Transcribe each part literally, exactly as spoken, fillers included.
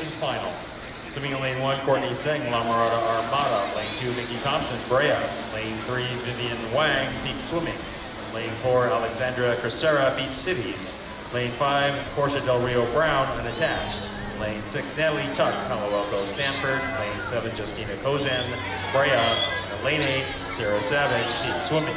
final. Swimming in lane one, Courtney Singh, La Mirada Armada. Lane two, Mickey Thompson, Brea. Lane three, Vivian Wang, Peak Swimming. Lane four, Alexandra Crescera, Beach Cities. Lane five, Portia Del Rio Brown, Unattached. Lane six, Natalie Tuck, Palo Alto, Stanford. Lane seven, Justina Kozan, Brea. And lane eight, Sarah Savage, Peak Swimming.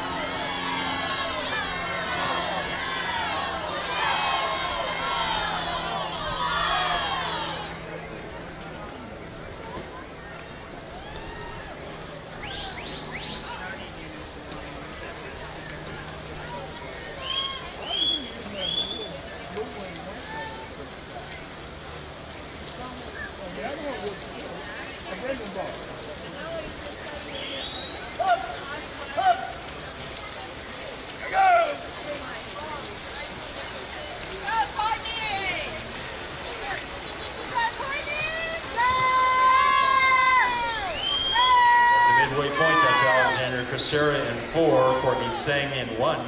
Midway point, that's Alexandra Crescera in four, Courtney Singh in one.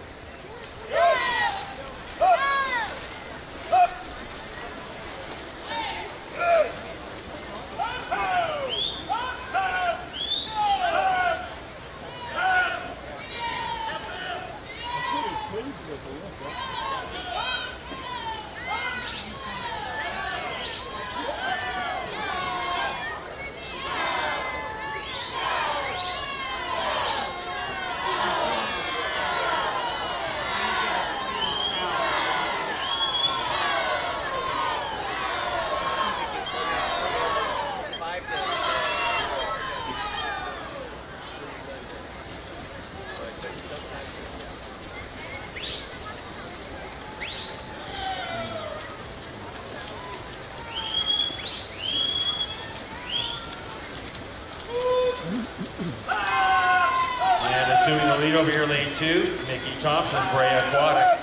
And assuming the lead over here, lane two, Mickey Thompson, Brea Aquatics.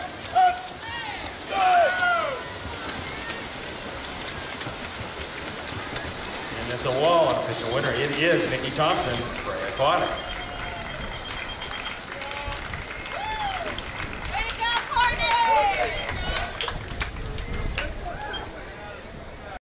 And it's a wall, official winner. It is Mickey Thompson, Brea Aquatics.